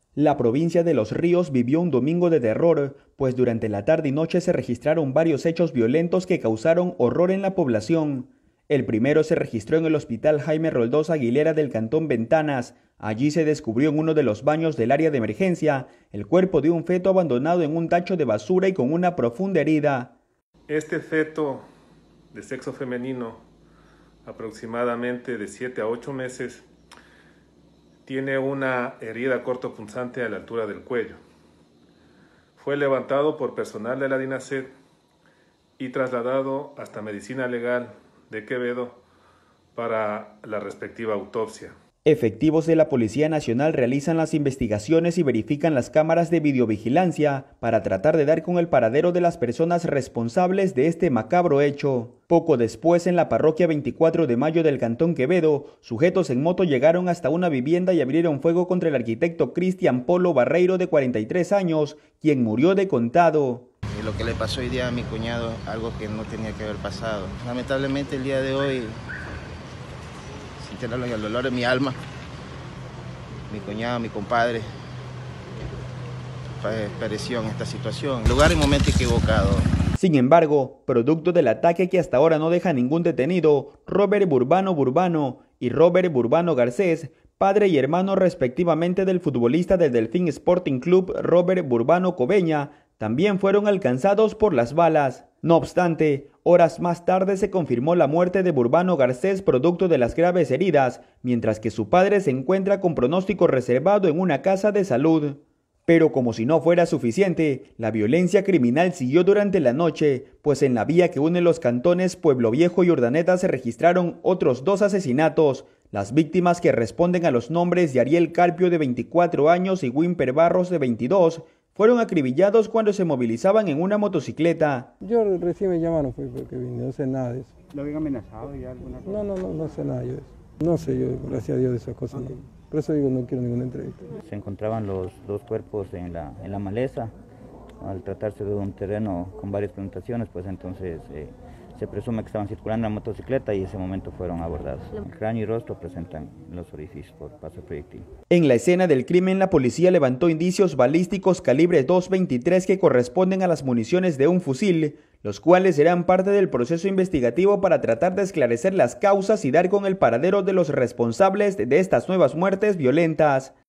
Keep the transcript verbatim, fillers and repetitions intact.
La provincia de Los Ríos vivió un domingo de terror, pues durante la tarde y noche se registraron varios hechos violentos que causaron horror en la población. El primero se registró en el Hospital Jaime Roldós Aguilera del Cantón Ventanas. Allí se descubrió en uno de los baños del área de emergencia el cuerpo de un feto abandonado en un tacho de basura y con una profunda herida. Este feto de sexo femenino, aproximadamente de siete a ocho meses, tiene una herida cortopunzante a la altura del cuello. Fue levantado por personal de la DINASED y trasladado hasta Medicina Legal de Quevedo para la respectiva autopsia. Efectivos de la Policía Nacional realizan las investigaciones y verifican las cámaras de videovigilancia para tratar de dar con el paradero de las personas responsables de este macabro hecho. Poco después, en la parroquia veinticuatro de mayo del Cantón Quevedo, sujetos en moto llegaron hasta una vivienda y abrieron fuego contra el arquitecto Cristian Polo Barreiro, de cuarenta y tres años, quien murió de contado. Lo que le pasó hoy día a mi cuñado, algo que no tenía que haber pasado. Lamentablemente el día de hoy, sin tenerlo en el dolor de mi alma, mi cuñado, mi compadre, pereció en esta situación. Lugar y momento equivocado. Sin embargo, producto del ataque que hasta ahora no deja ningún detenido, Robert Burbano Burbano y Robert Burbano Garcés, padre y hermano respectivamente del futbolista del Delfín Sporting Club Robert Burbano Coveña, también fueron alcanzados por las balas. No obstante, horas más tarde se confirmó la muerte de Burbano Garcés producto de las graves heridas, mientras que su padre se encuentra con pronóstico reservado en una casa de salud. Pero como si no fuera suficiente, la violencia criminal siguió durante la noche, pues en la vía que une los cantones Pueblo Viejo y Urdaneta se registraron otros dos asesinatos. Las víctimas, que responden a los nombres de Ariel Carpio, de veinticuatro años, y Wimper Barros, de veintidós, fueron acribillados cuando se movilizaban en una motocicleta. Yo recién me llamaron fue porque vine, no sé nada de eso. ¿Lo habían amenazado ya alguna cosa? No, no, no, no sé nada yo de eso. No sé yo, gracias a Dios, de esas cosas. Okay. No. Por eso digo, no quiero ninguna entrevista. Se encontraban los dos cuerpos en la, en la maleza. Al tratarse de un terreno con varias plantaciones, pues entonces eh, se presume que estaban circulando en motocicleta y en ese momento fueron abordados. El cráneo y rostro presentan los orificios por paso proyectil. En la escena del crimen, la policía levantó indicios balísticos calibre dos veintitrés que corresponden a las municiones de un fusil, los cuales serán parte del proceso investigativo para tratar de esclarecer las causas y dar con el paradero de los responsables de estas nuevas muertes violentas.